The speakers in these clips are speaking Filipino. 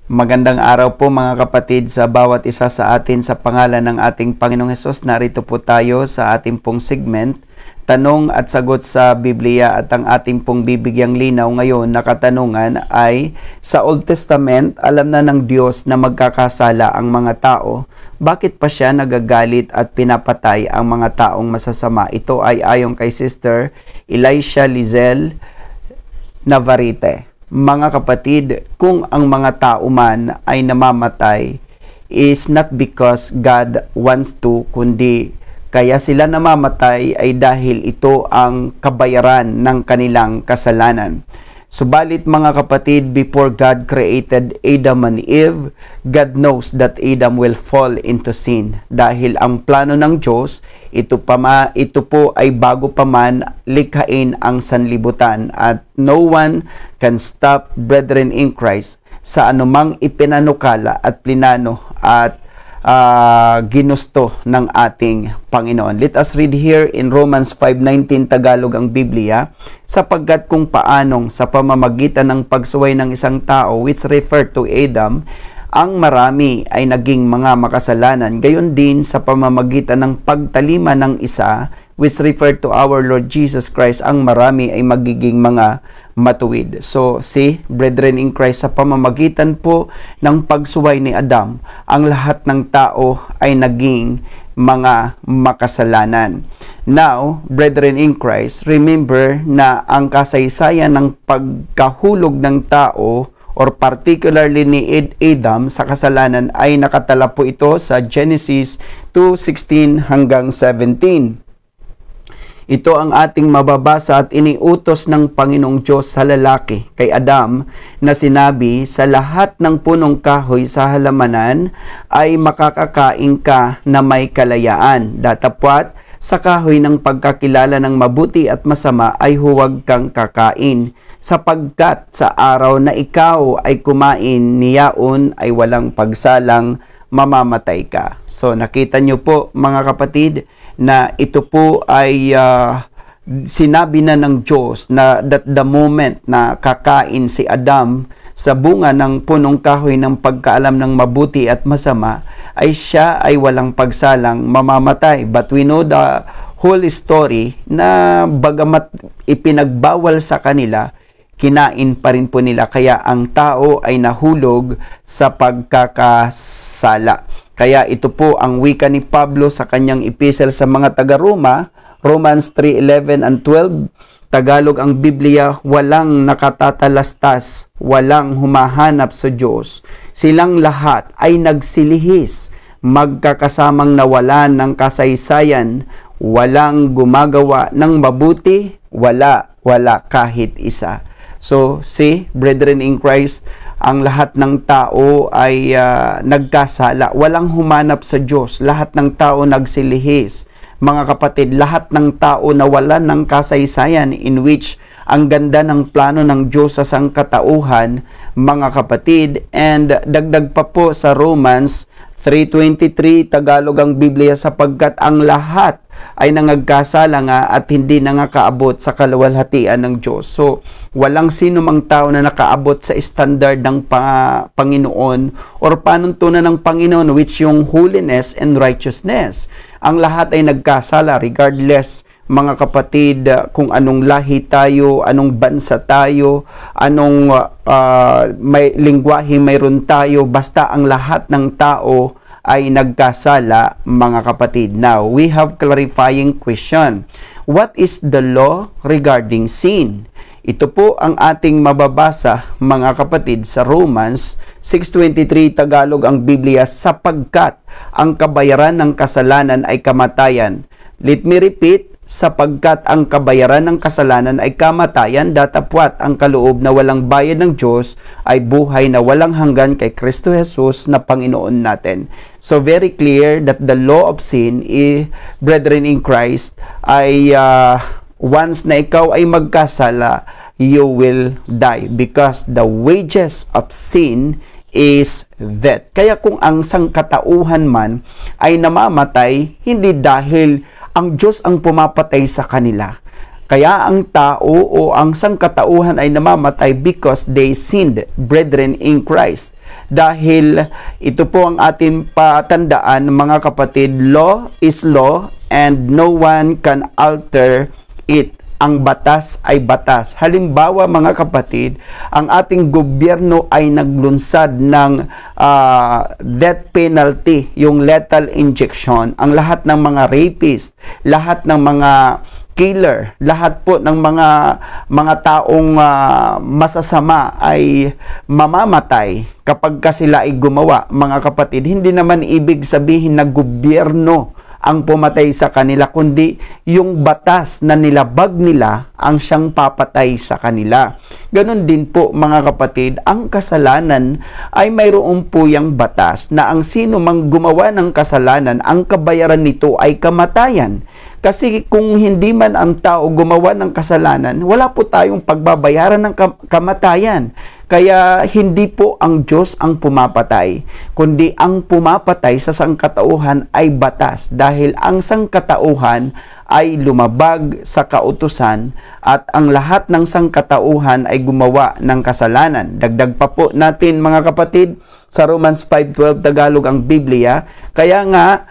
Magandang araw po mga kapatid sa bawat isa sa atin sa pangalan ng ating Panginoong Hesus. Narito po tayo sa ating pong segment, Tanong at Sagot sa Biblia, at ang ating pong bibigyang linaw ngayon na katanungan ay, sa Old Testament, alam na ng Diyos na magkakasala ang mga tao. Bakit pa siya nagagalit at pinapatay ang mga taong masasama? Ito ay ayon kay Sister Elisha Lizel Navarrete. Mga kapatid, kung ang mga tao man ay namamatay, is not because God wants to, kundi kaya sila namamatay ay dahil ito ang kabayaran ng kanilang kasalanan. Subalit mga kapatid, before God created Adam and Eve, God knows that Adam will fall into sin. Dahil ang plano ng Diyos, ito po ay bago pa man likhain ang sanlibutan, at no one can stop, brethren in Christ, sa anumang ipinanukala at plinano at ginusto ng ating Panginoon. Let us read here in Romans 5:19, Tagalog ang Biblia, sapagkat kung paanong sa pamamagitan ng pagsuway ng isang tao, which refer to Adam, ang marami ay naging mga makasalanan, gayon din sa pamamagitan ng pagtalima ng isa, which refer to our Lord Jesus Christ, ang marami ay magiging mga matuwid. So, brethren in Christ, sa pamamagitan po ng pagsuway ni Adam, ang lahat ng tao ay naging mga makasalanan. Now, brethren in Christ, remember na ang kasaysayan ng pagkahulog ng tao, or particularly ni Adam sa kasalanan, ay nakatala po ito sa Genesis 2:16 hanggang 17. Ito ang ating mababasa at iniutos ng Panginoong Diyos sa lalaki, kay Adam, na sinabi, sa lahat ng punong kahoy sa halamanan ay makakakain ka na may kalayaan. Datapwat, sa kahoy ng pagkakilala ng mabuti at masama ay huwag kang kakain, sapagkat sa araw na ikaw ay kumain niyaon ay walang pagsalang, mamamatay ka. So nakita nyo po mga kapatid na ito po ay sinabi na ng Diyos na that the moment na kakain si Adam sa bunga ng punong kahoy ng pagkaalam ng mabuti at masama, ay siya ay walang pagsalang, mamamatay. But we know the whole story na bagamat ipinagbawal sa kanila, kinain pa rin po nila. Kaya ang tao ay nahulog sa pagkakasala. Kaya ito po ang wika ni Pablo sa kanyang epistle sa mga taga-Roma, Romans 3:11 and 12, Tagalog ang Biblia, walang nakatatalastas, walang humahanap sa Diyos. Silang lahat ay nagsilihis, magkakasamang nawalan ng kasaysayan, walang gumagawa ng mabuti, wala kahit isa. So, brethren in Christ, ang lahat ng tao ay nagkasala. Walang humanap sa Diyos. Lahat ng tao nagsilihis. Mga kapatid, lahat ng tao nawalan ng kasaysayan, in which ang ganda ng plano ng Diyos sa sangkatauhan, mga kapatid. And dagdag pa po sa Romans 3:23, Tagalog ang Biblia, sapagkat ang lahat ay nangagkasala nga at hindi nangakaabot sa kaluwalhatian ng Diyos. So, walang sino mang tao na nakaabot sa standard ng Panginoon or panuntunan ng Panginoon, which yung holiness and righteousness. Ang lahat ay nagkasala regardless, mga kapatid, kung anong lahi tayo, anong bansa tayo, anong may lingwahe mayroon tayo, basta ang lahat ng tao ay nagkasala, mga kapatid. Now, we have clarifying question. What is the law regarding sin? Ito po ang ating mababasa, mga kapatid, sa Romans 6:23, Tagalog ang Biblia, sapagkat ang kabayaran ng kasalanan ay kamatayan. Let me repeat, sapagkat ang kabayaran ng kasalanan ay kamatayan, datapwat ang kaloob na walang bayad ng Diyos ay buhay na walang hanggan kay Kristo Jesus na Panginoon natin. So very clear that the law of sin, brethren in Christ, ay once na ikaw ay magkasala, you will die, because the wages of sin is death. Kaya kung ang sangkatauhan man ay namamatay, hindi dahil ang Diyos ang pumapatay sa kanila, Kaya ang tao o ang sangkatauhan ay namamatay because they sinned, brethren in Christ. Dahil ito po ang ating patandaan, mga kapatid, law is law and no one can alter it. Ang batas ay batas. Halimbawa, mga kapatid, ang ating gobyerno ay naglunsad ng death penalty, yung lethal injection. Ang lahat ng mga rapist, lahat ng mga killer, lahat po ng mga taong masasama ay mamamatay kapag sila ay gumawa, mga kapatid. Hindi naman ibig sabihin na gobyerno ang pumatay sa kanila, kundi yung batas na nilabag nila ang siyang papatay sa kanila. Ganon din po, mga kapatid, ang kasalanan ay mayroon po yung batas na ang sino mang gumawa ng kasalanan, ang kabayaran nito ay kamatayan. Kasi kung hindi man ang tao gumawa ng kasalanan, wala po tayong pagbabayaran ng kamatayan. Kaya hindi po ang Diyos ang pumapatay, kundi ang pumapatay sa sangkatauhan ay batas, dahil ang sangkatauhan ay lumabag sa kautusan at ang lahat ng sangkatauhan ay gumawa ng kasalanan. Dagdag pa po natin, mga kapatid, sa Romans 5:12 Tagalog ang Biblia, kaya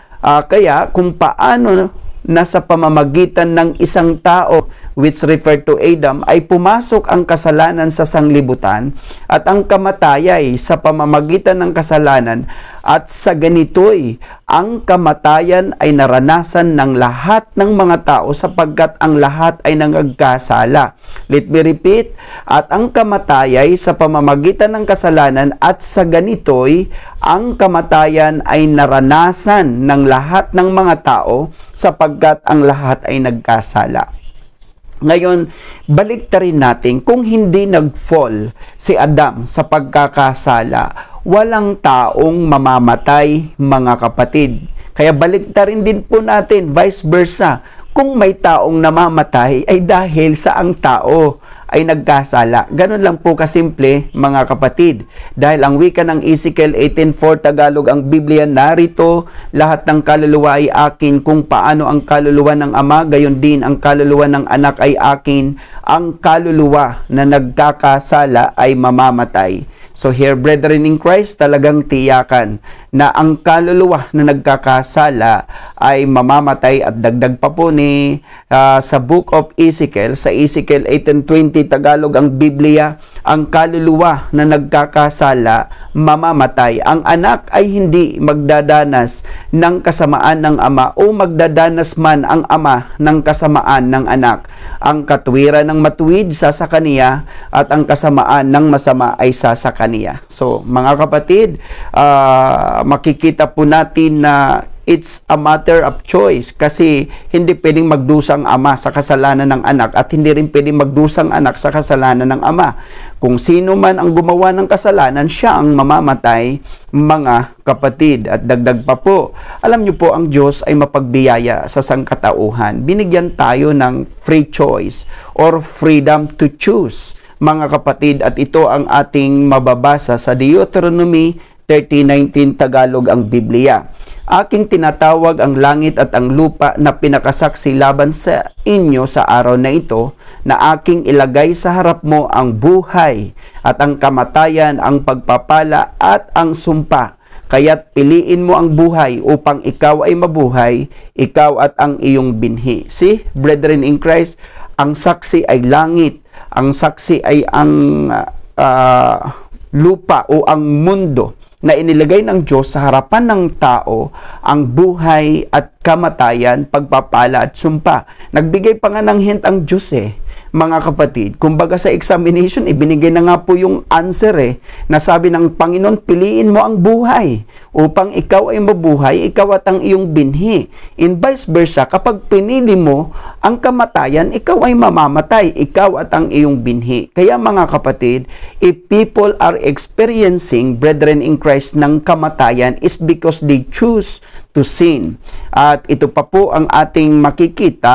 kung paano nasa pamamagitan ng isang tao, which referred to Adam, ay pumasok ang kasalanan sa sanglibutan at ang kamatayay sa pamamagitan ng kasalanan, at sa ganito'y ang kamatayan ay naranasan ng lahat ng mga tao sapagkat ang lahat ay nangagkasala. Let me repeat, at ang kamatayay sa pamamagitan ng kasalanan, at sa ganito'y ang kamatayan ay naranasan ng lahat ng mga tao sapagkat ang lahat ay nagkasala. Ngayon, baliktarin natin, kung hindi nag-fall si Adam sa pagkakasala, walang taong mamamatay, mga kapatid. Kaya baliktarin din po natin, vice versa. Kung may taong namamatay ay dahil sa ang tao ay nagkasala. Ganun lang po kasimple, mga kapatid. Dahil ang wika ng Ezekiel 18:4 Tagalog ang Biblia, narito, lahat ng kaluluwa ay akin. Kung paano ang kaluluwa ng Ama, gayon din ang kaluluwa ng Anak ay akin. Ang kaluluwa na nagkakasala ay mamamatay. So here, brethren in Christ, talagang tiyakan na ang kaluluwa na nagkakasala ay mamamatay. At dagdag pa po ni sa book of Ezekiel, sa Ezekiel 18:20 Tagalog ang Biblia, ang kaluluwa na nagkakasala mamamatay. Ang anak ay hindi magdadanas ng kasamaan ng ama, o magdadanas man ang ama ng kasamaan ng anak. Ang katuwiran ng matuwid sa kaniya, at ang kasamaan ng masama ay sa kaniya. So, mga kapatid, makikita po natin na it's a matter of choice, kasi hindi pwedeng magdusang ama sa kasalanan ng anak at hindi rin pwedeng magdusang anak sa kasalanan ng ama. Kung sino man ang gumawa ng kasalanan, siya ang mamamatay, mga kapatid. At dagdag pa po, alam niyo po, ang Diyos ay mapagbiyaya sa sangkatauhan. Binigyan tayo ng free choice or freedom to choose, mga kapatid, at ito ang ating mababasa sa Deuteronomy 30:19 Tagalog ang Biblia. Aking tinatawag ang langit at ang lupa na pinakasaksi laban sa inyo sa araw na ito, na aking ilagay sa harap mo ang buhay at ang kamatayan, ang pagpapala at ang sumpa. Kaya't piliin mo ang buhay upang ikaw ay mabuhay, ikaw at ang iyong binhi. See, brethren in Christ, ang saksi ay langit, ang saksi ay ang lupa o ang mundo na inilagay ng Diyos sa harapan ng tao, ang buhay at kamatayan, pagpapala at sumpa. Nagbigay pa nga ng hint ang Diyos mga kapatid. Kumbaga sa examination, ibinigay na nga po yung answer na sabi ng Panginoon, piliin mo ang buhay upang ikaw ay mabuhay, ikaw at ang iyong binhi. In vice versa, kapag pinili mo ang kamatayan, ikaw ay mamamatay, ikaw at ang iyong binhi. Kaya mga kapatid, if people are experiencing, brethren in Christ, ng kamatayan, is because they choose to sin. At ito pa po ang ating makikita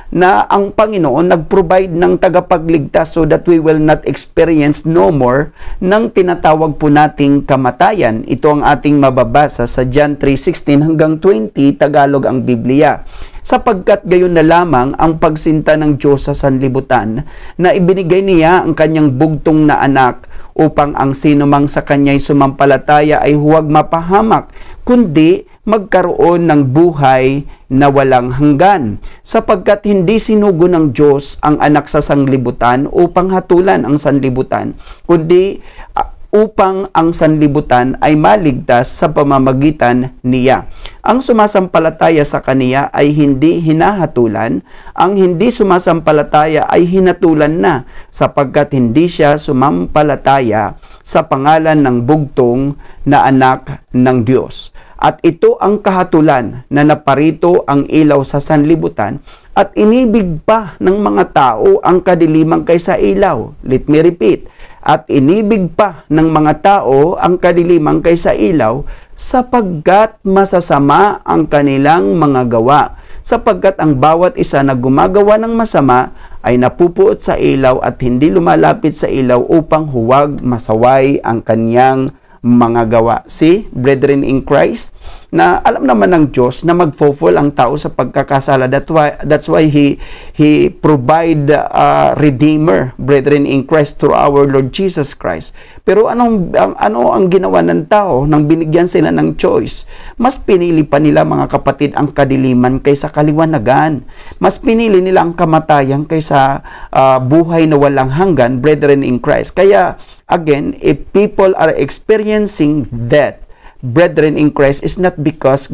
na ang Panginoon nag-provide ng tagapagligtas so that we will not experience no more ng tinatawag po nating kamatayan. Ito ang ating mababasa sa John 3:16 hanggang 20, Tagalog ang Biblia. Sapagkat gayon na lamang ang pagsinta ng Diyos sa sanlibutan na ibinigay niya ang kanyang bugtong na anak upang ang sinumang sa kanya'y sumampalataya ay huwag mapahamak, kundi magkaroon ng buhay na walang hanggan. Sapagkat hindi sinugo ng Diyos ang anak sa sanlibutan upang hatulan ang sanlibutan, kundi upang ang sanlibutan ay maligtas sa pamamagitan niya. Ang sumasampalataya sa kaniya ay hindi hinahatulan, ang hindi sumasampalataya ay hinatulan na, sapagkat hindi siya sumampalataya sa pangalan ng bugtong na anak ng Diyos. At ito ang kahatulan na naparito ang ilaw sa sanlibutan at inibig pa ng mga tao ang kadiliman kaysa ilaw. Let me repeat. At inibig pa ng mga tao ang kadiliman kaysa ilaw sapagkat masasama ang kanilang mga gawa. Sapagkat ang bawat isa na gumagawa ng masama ay napupuot sa ilaw at hindi lumalapit sa ilaw upang huwag masaway ang kanyang mga gawa. See, brethren in Christ, na alam naman ng Diyos na mag-fulfill ang tao sa pagkakasala. That's why He provide a Redeemer, brethren in Christ, through our Lord Jesus Christ. Pero ano ang ginawa ng tao nang binigyan sila ng choice? Mas pinili pa nila, mga kapatid, ang kadiliman kaysa kaliwanagan. Mas pinili nila ang kamatayan kaysa buhay na walang hanggan, brethren in Christ. Kaya, again, if people are experiencing that, brethren in Christ, is not because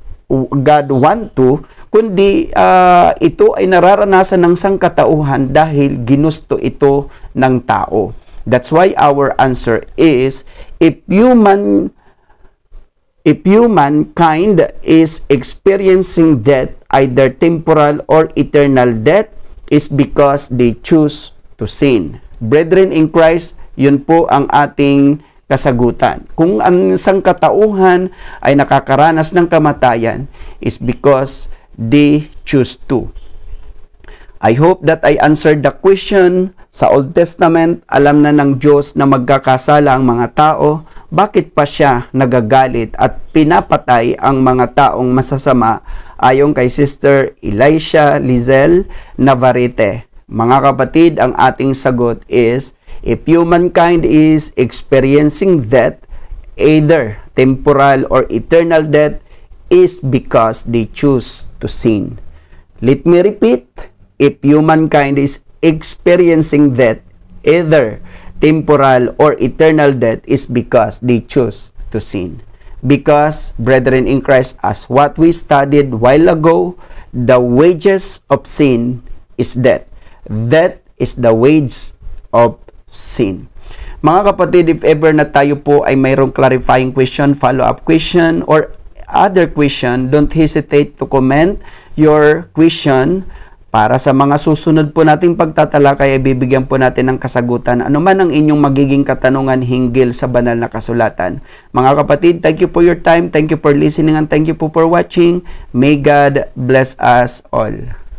God want to, kundi ito ay nararanasan ng sangkatauhan dahil ginusto ito ng tao. That's why our answer is, if humankind is experiencing death, either temporal or eternal death, is because they choose to sin. Brethren in Christ, yun po ang ating kasagutan. Kung ang sangkatauhan ay nakakaranas ng kamatayan, is because they choose to. I hope that I answered the question. Sa Old Testament, alam na ng Diyos na magkakasala ang mga tao. Bakit pa siya nagagalit at pinapatay ang mga taong masasama, ayon kay Sister Elisha Lizel Navarrete? Mga kapatid, ang ating sagot is, if humankind is experiencing death, either temporal or eternal death, is because they choose to sin. Let me repeat, if humankind is experiencing death, either temporal or eternal death, is because they choose to sin. Because, brethren in Christ, as what we studied while ago, the wages of sin is death. Death is the wage of sin. Mga kapatid, if ever na tayo po ay mayroong clarifying question, follow-up question, or other question, don't hesitate to comment your question. Para sa mga susunod po nating pagtatalakay, ay bibigyan po natin ng kasagutan ano man ang inyong magiging katanungan hinggil sa banal na kasulatan. Mga kapatid, thank you for your time, thank you for listening, and thank you po for watching. May God bless us all.